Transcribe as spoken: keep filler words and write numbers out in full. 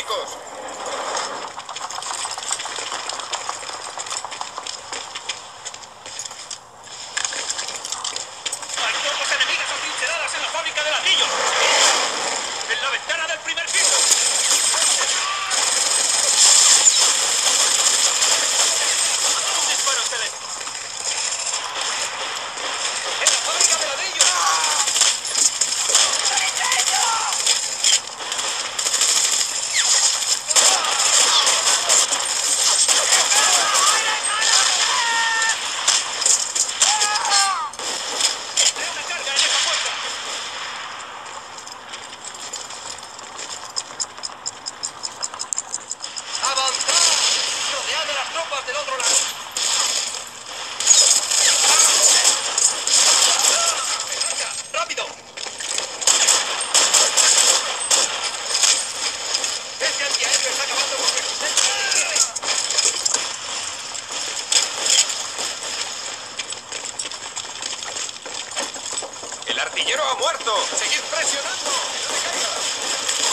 chicos. Hay tropas enemigas atrincheradas en la fábrica de ladrillos. En la ventana del primer piso. Un disparo excelente. En la fábrica de ladrillos. Hay una carga en esa puerta. ¡Avanzad! ¡Rodead a las tropas del otro lado! ¡Venga, rápido! ¡Ese antiaéreo está acabando con nuestros héroes! ¡El artillero ha muerto! ¡Seguid presionando! ¡Que no te caigas!